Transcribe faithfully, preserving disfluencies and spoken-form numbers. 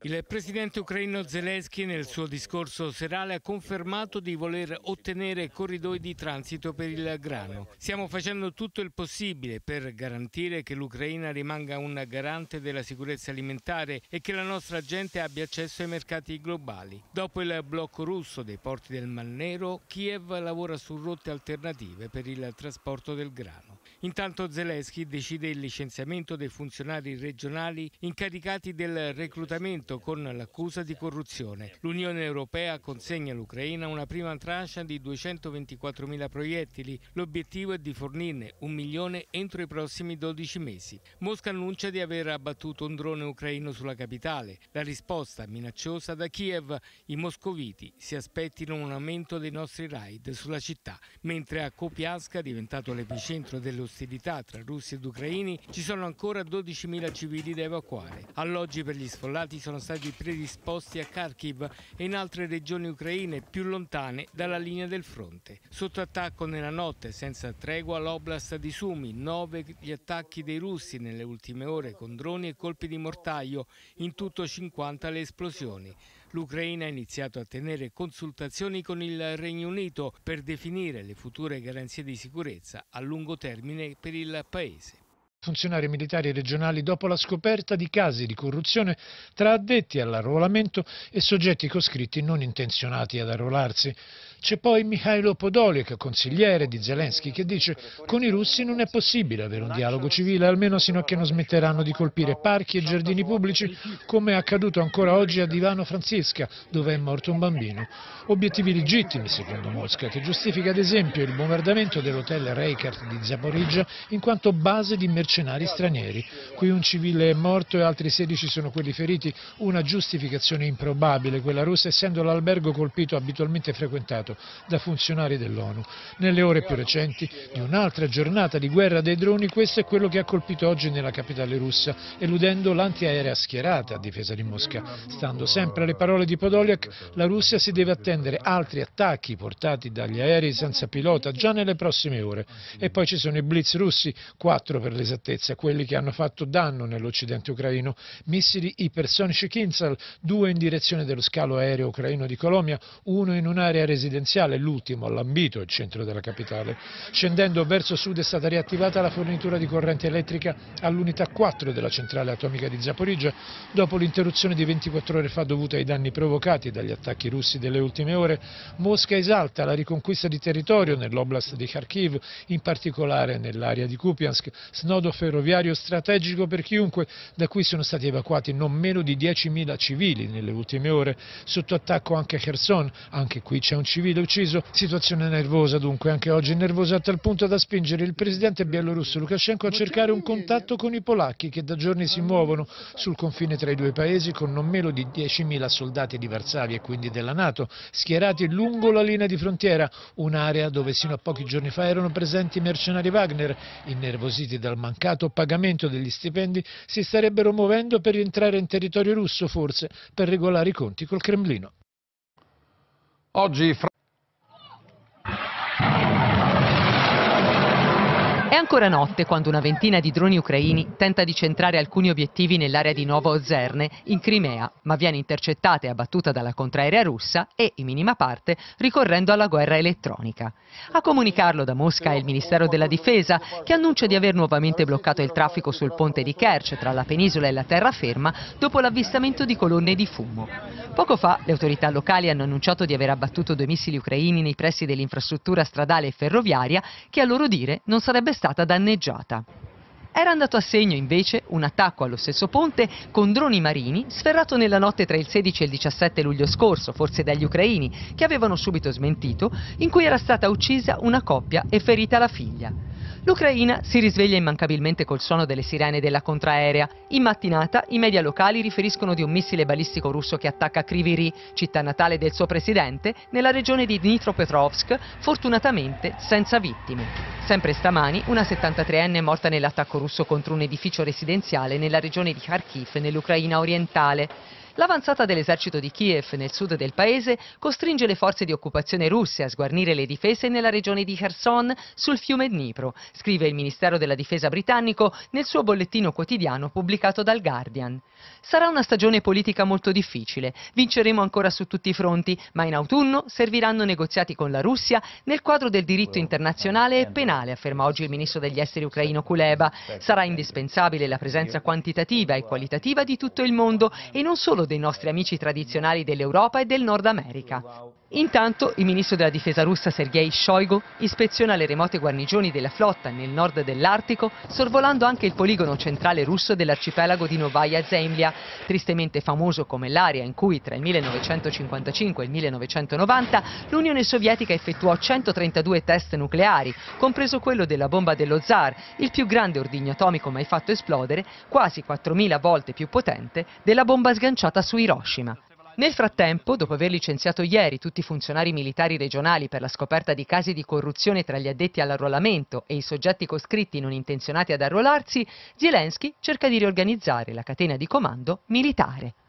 Il presidente ucraino Zelensky nel suo discorso serale ha confermato di voler ottenere corridoi di transito per il grano. Stiamo facendo tutto il possibile per garantire che l'Ucraina rimanga un garante della sicurezza alimentare e che la nostra gente abbia accesso ai mercati globali. Dopo il blocco russo dei porti del Mar Nero, Kiev lavora su rotte alternative per il trasporto del grano. Intanto Zelensky decide il licenziamento dei funzionari regionali incaricati del reclutamento con l'accusa di corruzione. L'Unione Europea consegna all'Ucraina una prima tranche di duecentoventiquattromila proiettili. L'obiettivo è di fornirne un milione entro i prossimi dodici mesi. Mosca annuncia di aver abbattuto un drone ucraino sulla capitale. La risposta minacciosa da Kiev: i moscoviti si aspettino un aumento dei nostri raid sulla città, mentre a Kupiansk, diventato l'epicentro delle ostilità tra russi ed ucraini, ci sono ancora dodicimila civili da evacuare. Alloggi per gli sfollati sono stati predisposti a Kharkiv e in altre regioni ucraine più lontane dalla linea del fronte. Sotto attacco nella notte senza tregua l'oblast di Sumy, nove gli attacchi dei russi nelle ultime ore con droni e colpi di mortaio, in tutto cinquanta le esplosioni. L'Ucraina ha iniziato a tenere consultazioni con il Regno Unito per definire le future garanzie di sicurezza a lungo termine per il paese. Funzionari militari regionali dopo la scoperta di casi di corruzione tra addetti all'arruolamento e soggetti coscritti non intenzionati ad arruolarsi. C'è poi Mikhailo Podolyak, consigliere di Zelensky, che dice: con i russi non è possibile avere un dialogo civile, almeno sino a che non smetteranno di colpire parchi e giardini pubblici, come è accaduto ancora oggi a Ivano-Frankivsk, dove è morto un bambino. Obiettivi legittimi, secondo Mosca, che giustifica ad esempio il bombardamento dell'hotel Reichardt di Zaporizhzhia in quanto base di mercenari stranieri. Qui un civile è morto e altri sedici sono quelli feriti, una giustificazione improbabile, quella russa, essendo l'albergo colpito abitualmente frequentato da funzionari dell'ONU. Nelle ore più recenti di un'altra giornata di guerra dei droni, questo è quello che ha colpito oggi nella capitale russa, eludendo l'antiaerea schierata a difesa di Mosca. Stando sempre alle parole di Podolyak, la Russia si deve attendere altri attacchi portati dagli aerei senza pilota già nelle prossime ore. E poi ci sono i blitz russi, quattro per l'esattezza, quelli che hanno fatto danno nell'occidente ucraino, missili ipersonici Kinzhal, due in direzione dello scalo aereo ucraino di Kolomia, uno in un'area residenziale, l'ultimo all'Ambito, il centro della capitale. Scendendo verso sud è stata riattivata la fornitura di corrente elettrica all'unità quattro della centrale atomica di Zaporizhzhia, dopo l'interruzione di ventiquattro ore fa dovuta ai danni provocati dagli attacchi russi delle ultime ore. Mosca esalta la riconquista di territorio nell'oblast di Kharkiv, in particolare nell'area di Kupiansk, snodo ferroviario strategico per chiunque, da cui sono stati evacuati non meno di diecimila civili nelle ultime ore. Sotto attacco anche Kherson, anche qui c'è un civile ucciso. Situazione nervosa dunque, anche oggi nervosa a tal punto da spingere il presidente bielorusso Lukashenko a cercare un contatto con i polacchi, che da giorni si muovono sul confine tra i due paesi con non meno di diecimila soldati di Varsavia e quindi della NATO schierati lungo la linea di frontiera, un'area dove sino a pochi giorni fa erano presenti mercenari Wagner. Innervositi dal mancato pagamento degli stipendi, si starebbero muovendo per rientrare in territorio russo, forse per regolare i conti col Cremlino. Oggi È ancora notte quando una ventina di droni ucraini tenta di centrare alcuni obiettivi nell'area di Novo-Ozerne, in Crimea, ma viene intercettata e abbattuta dalla contraerea russa e, in minima parte, ricorrendo alla guerra elettronica. A comunicarlo da Mosca è il Ministero della Difesa, che annuncia di aver nuovamente bloccato il traffico sul ponte di Kerch tra la penisola e la terraferma dopo l'avvistamento di colonne di fumo. Poco fa le autorità locali hanno annunciato di aver abbattuto due missili ucraini nei pressi dell'infrastruttura stradale e ferroviaria, che a loro dire non sarebbe stata danneggiata. Era andato a segno invece un attacco allo stesso ponte con droni marini sferrato nella notte tra il sedici e il diciassette luglio scorso, forse dagli ucraini, che avevano subito smentito, in cui era stata uccisa una coppia e ferita la figlia. L'Ucraina si risveglia immancabilmente col suono delle sirene della contraerea. In mattinata i media locali riferiscono di un missile balistico russo che attacca Kryvyi Rih, città natale del suo presidente, nella regione di Dnipropetrovsk, fortunatamente senza vittime. Sempre stamani una settantatreenne è morta nell'attacco russo contro un edificio residenziale nella regione di Kharkiv, nell'Ucraina orientale. L'avanzata dell'esercito di Kiev nel sud del paese costringe le forze di occupazione russe a sguarnire le difese nella regione di Kherson sul fiume Dnipro, scrive il Ministero della Difesa britannico nel suo bollettino quotidiano pubblicato dal Guardian. Sarà una stagione politica molto difficile, vinceremo ancora su tutti i fronti, ma in autunno serviranno negoziati con la Russia nel quadro del diritto internazionale e penale, afferma oggi il ministro degli esteri ucraino Kuleba. Sarà indispensabile la presenza quantitativa e qualitativa di tutto il mondo e non solo dei nostri amici tradizionali dell'Europa e del Nord America. Intanto il ministro della difesa russa Sergei Shoigu ispeziona le remote guarnigioni della flotta nel nord dell'Artico, sorvolando anche il poligono centrale russo dell'arcipelago di Novaya Zemlya, tristemente famoso come l'area in cui tra il millenovecentocinquantacinque e il millenovecentonovanta l'Unione Sovietica effettuò centotrentadue test nucleari, compreso quello della bomba dello Zar, il più grande ordigno atomico mai fatto esplodere, quasi quattromila volte più potente della bomba sganciata su Hiroshima. Nel frattempo, dopo aver licenziato ieri tutti i funzionari militari regionali per la scoperta di casi di corruzione tra gli addetti all'arruolamento e i soggetti coscritti non intenzionati ad arruolarsi, Zelensky cerca di riorganizzare la catena di comando militare.